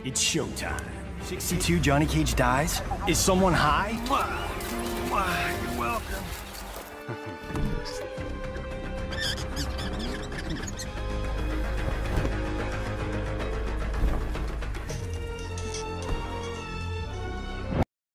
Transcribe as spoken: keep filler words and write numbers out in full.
It's showtime. sixty-two Johnny Cage dies? Is someone high? You're welcome.